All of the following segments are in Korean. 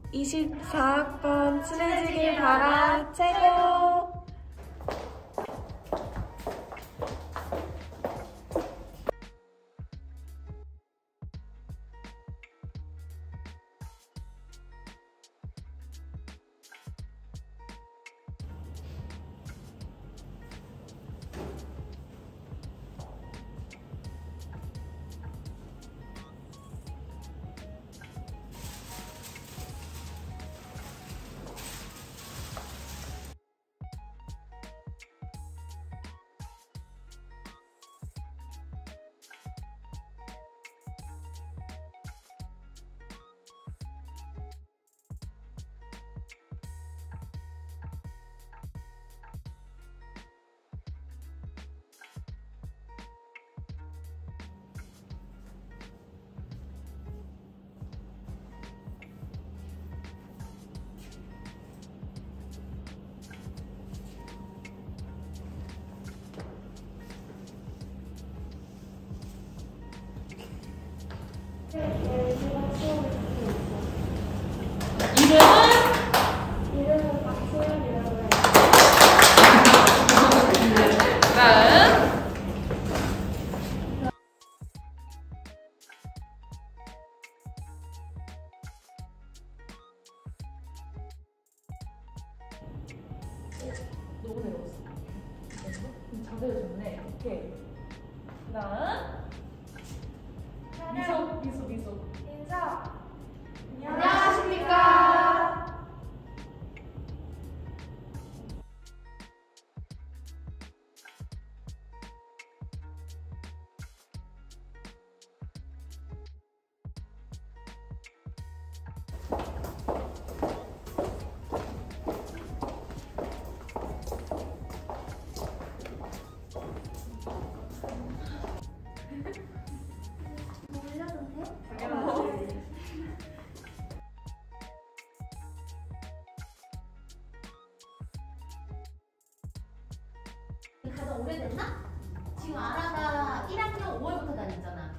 24학번 친해지길 바라. 최고! 이름은 박소연이라고 해요. 다음. 너무 내려갔어. 자세가 좋네. 오케이. 그다음 미소. 인사. 안녕하십니까. 올려도 돼? 가장 오래됐나? 지금 아라가 1학년 5월부터 다녔잖아.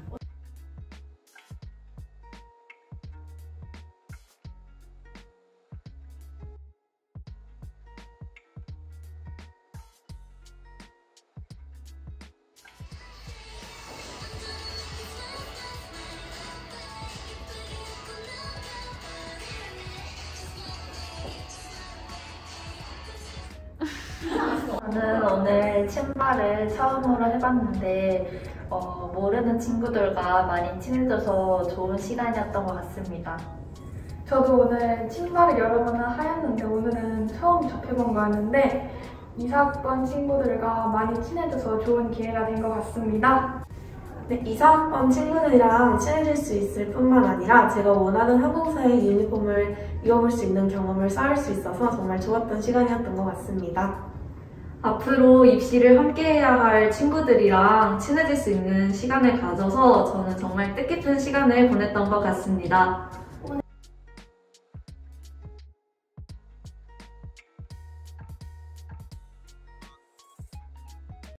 저는 오늘 친말을 처음으로 해봤는데 모르는 친구들과 많이 친해져서 좋은 시간이었던 것 같습니다. 저도 오늘 친말을 여러 번 하였는데 오늘은 처음 접해본 거였는데 2사학번 친구들과 많이 친해져서 좋은 기회가 된 것 같습니다. 네, 2사학번 친구들이랑 친해질 수 있을 뿐만 아니라 제가 원하는 항공사의 유니폼을 입어볼 수 있는 경험을 쌓을 수 있어서 정말 좋았던 시간이었던 것 같습니다. 앞으로 입시를 함께해야 할 친구들이랑 친해질 수 있는 시간을 가져서 저는 정말 뜻깊은 시간을 보냈던 것 같습니다.